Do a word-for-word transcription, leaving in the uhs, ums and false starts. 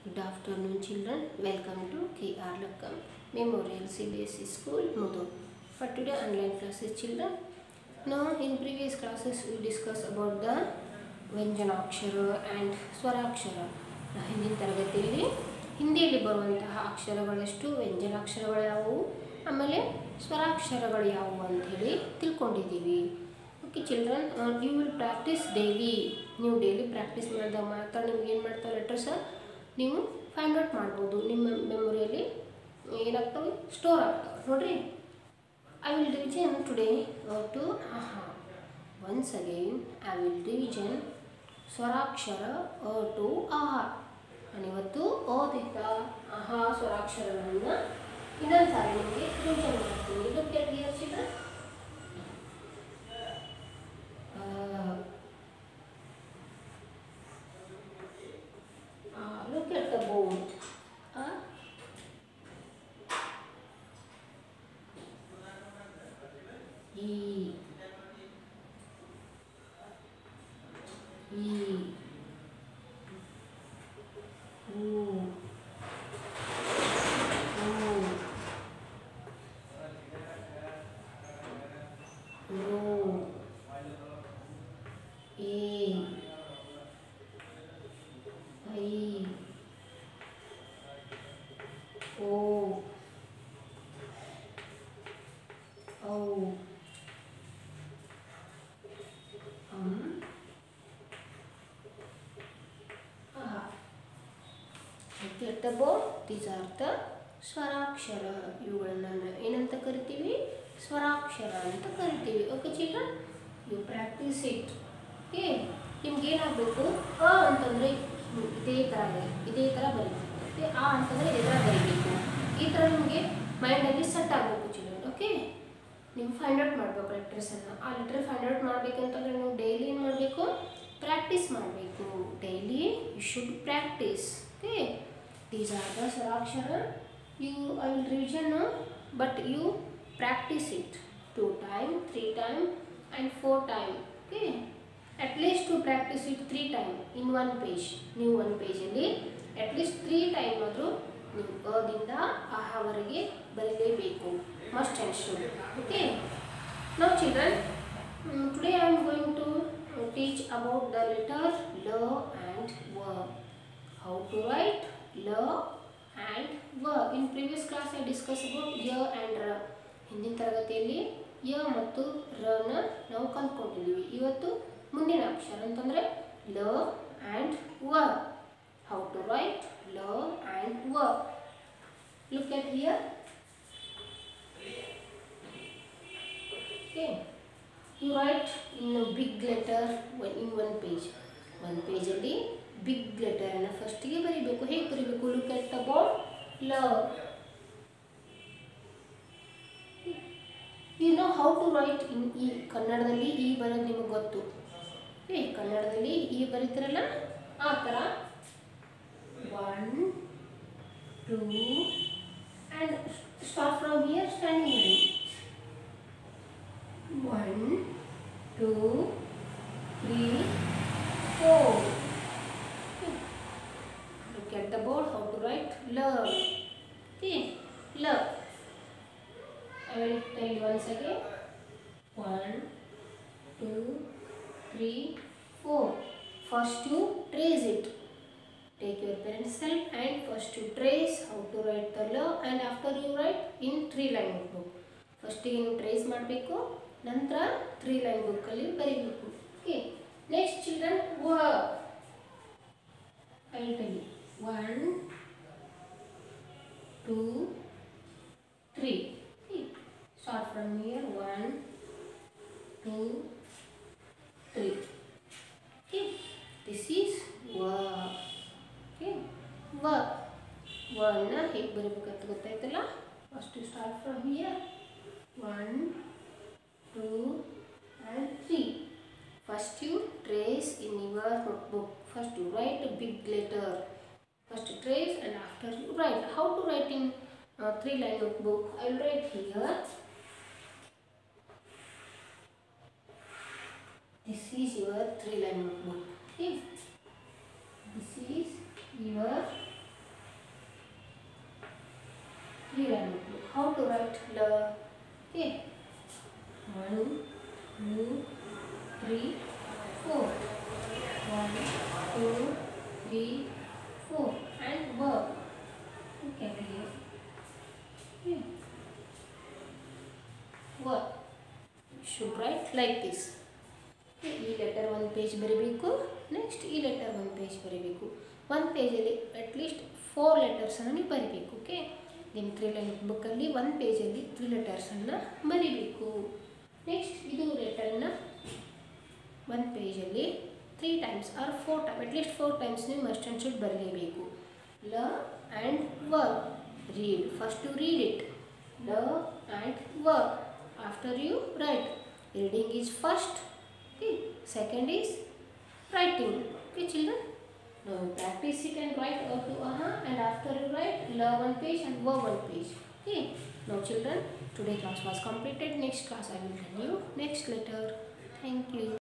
Good afternoon, children. Welcome to K R Lakkam Memorial C B S E School, Mudu. For today online classes, children. Now, in previous classes, we discussed about the ವ್ಯಂಜನಾಕ್ಷರ and ಸ್ವರಾಕ್ಷರ. ಹಿಂದಿನ ತರಗತಿಯಲ್ಲಿ ಹಿಂದಿಯಲ್ಲಿ ಬರುವಂತಹ ಅಕ್ಷರಗಳೆಷ್ಟು, ವ್ಯಂಜನಾಕ್ಷರಗಳು ಯಾವುವು, ಆಮೇಲೆ ಸ್ವರಾಕ್ಷರಗಳು ಯಾವುವು ಅಂಥೇಳಿ ತಿಳ್ಕೊಂಡಿದ್ದೀವಿ. Okay children, you will practice daily. ನೀವು ಡೈಲಿ ಪ್ರಾಕ್ಟೀಸ್ ಮಾಡಿದಾಗ ಮಾತ್ರ ನಿಮ್ಗೆ ಏನು ಮಾಡ್ತಾವೆ ಲೆಟರ್ಸ ನೀವು ಫೈಂಡ್ ಔಟ್ ಮಾಡ್ಬೋದು. ನಿಮ್ಮ ಮೆಮೊರಿಯಲ್ಲಿ ಏನಾಗ್ತವೆ, ಸ್ಟೋರ್ ಆಗ್ತವೆ. ನೋಡಿರಿ, I will revision today to ಆಹಾ. Once again I will revision ಸ್ವರಾಕ್ಷರ ಅ ಟು ಆರ್. ನಾನಿವತ್ತು ಓದಿದ್ದ ಆಹಾ ಸ್ವರಾಕ್ಷರಗಳನ್ನು ಇನ್ನೊಂದು ಸಾರಿ ನಿಮಗೆ ರಿವಿಷನ್ ಮಾಡ್ತೀನಿ. Look at here children. Look at the board. Uh, E, E, U, U, Ro, A, I, O, O, um, ah. Look at the board. These are the ಸ್ವರಾಕ್ಷರ. ಇವುಗಳನ್ನು ಏನಂತ ಕರಿತೀವಿ, ಸ್ವರಾಕ್ಷರ ಅಂತ ಕರಿತೀವಿ. Okay children, you practice it. Okay, ನಿಮ್ಗೆ ಏನಾಗಬೇಕು, ಅ ಅಂತಂದರೆ ಇದೇ ಥರ ಇದೇ ಥರ ಬರೀಬೇಕು. ಆ ಅಂತಂದರೆ ಇದೇ ಥರ ಬರೀಬೇಕು. ಈ ಥರ ನಿಮಗೆ ಮೈಂಡಲ್ಲಿ ಸೆಟ್ ಆಗಬೇಕು ಚಿಲ್ಡ್ರನ್. ಓಕೆ, ನೀವು ಫೈಂಡ್ ಔಟ್ ಮಾಡಬೇಕು ಲೆಟರ್ಸನ್ನು. ಆ ಲೆಟರ್ ಫೈಂಡ್ ಔಟ್ ಮಾಡಬೇಕಂತಂದರೆ ನೀವು ಡೈಲಿ ಏನು ಮಾಡಬೇಕು, ಪ್ರಾಕ್ಟೀಸ್ ಮಾಡಬೇಕು. Daily you should practice. Okay, these are the ಸ್ವರಾಕ್ಷರ. You I will revision, but you practice it two time, three time and four time. Okay, at least to practice it three time in one page. ನೀವು ಒಂದು ಪೇಜಲ್ಲಿ at least three time ಆದರೂ ನೀವು ಅದಿಂದ ಆಹಾವರೆಗೆ ಬರೀಲೇಬೇಕು. Must and should. Okay, now children, today I am going to teach about the letter ಲ and ವ. ಹೌ ಟು ರೈಟ್ ಲ ಆ್ಯಂಡ್ ವ. In previous class I discuss about ಯ ಆ್ಯಂಡ್ ರ. ಹಿಂದಿನ ತರಗತಿಯಲ್ಲಿ ಯ ಮತ್ತು ರನ ನಾವು ಕಲ್ತ್ಕೊಂಡಿದ್ದೀವಿ. ಇವತ್ತು ಮುಂದಿನ ಅಕ್ಷರ ಅಂತಂದರೆ ಲ ಆ್ಯಂಡ್ ವ. ಹೌ ಟು ರೈಟ್ ಲ ಆ್ಯಂಡ್ ವ. Look at here. Okay, you write in big letter in one page. ಒಂದು ಪೇಜಲ್ಲಿ ಬಿಗ್ ಲೆಟರನ್ನು ಫಸ್ಟಿಗೆ ಬರೀಬೇಕು. ಹೇಗೆ ಬರೀಬೇಕು, ಲುಕ್ ಎಟ್ ದ ಬೋರ್ಡ್. ಲ. You know how to write in ಈ. ಕನ್ನಡದಲ್ಲಿ ಈ ಬರೋದು ನಿಮಗೆ ಗೊತ್ತು. ಏ ಕನ್ನಡದಲ್ಲಿ ಈ ಬರೀತಾರಲ್ಲ ಆ ಥರ one two and start from here standing line. One two three four. Look at the board. How to write ಲ. ಓಕೆ, ಲ. I will tell you once again. One, two, three, four. First you trace it. Take your pencil and first you trace how to write the la, and after you write in three line book. First you trace ಮಾಡಬೇಕು, ನಂತರ three line book ಅಲ್ಲಿ ಬರೀಬೇಕು. Okay. Next children, wa. I will tell you. One, two, three. Start from here. One, two, three. Okay, this is va. Okay, va. Va na ಹೇಗೆ ಬರೀಬೇಕಂತ ಗೊತ್ತಾಯ್ತಲ್ಲ. First you start from here. One two and three. First you trace in your notebook. First you write big letter. First you trace and after you write. How to write in three line notebook. I will write here. This is your three line notebook. Okay, this is your how to write L. Okay. One, two, three, four. One, two, three, four. And verb. Look at here. Okay. Verb. Should write like this. ಈ letter ಒಂದು page ಬರೀಬೇಕು. Next ಈ letter ಒಂದು page ಬರೀಬೇಕು. ಒಂದು ಪೇಜಲ್ಲಿ at least four ಲೆಟರ್ಸನ್ನು ನೀವು ಬರೀಬೇಕು. ಓಕೆ, ನಿಮ್ಮ ತ್ರೀ ಲೈನ್ ಬುಕ್ಕಲ್ಲಿ ಒಂದು ಪೇಜಲ್ಲಿ ತ್ರೀ ಲೆಟರ್ಸನ್ನು ಬರೀಬೇಕು. ನೆಕ್ಸ್ಟ್ ಇದು ಲೆಟರ್ನ ಒಂದು ಪೇಜಲ್ಲಿ three times or four time at least four times ನೀವು ಮಸ್ಟ್ ಆ್ಯಂಡ್ ಶುಡ್ ಬರಲೇಬೇಕು. ಲ ಆ್ಯಂಡ್ ವರ್ಬ್. Read. First you read it. ಲ ಆ್ಯಂಡ್ ವರ್ಬ್. After you write. Reading is first. Okay. Second is writing. Okay, children. Now practice it and write up to aha, and after you write, learn one page and verb one page. Okay. Now children, today class was completed. Next class I will tell you next letter. Thank you.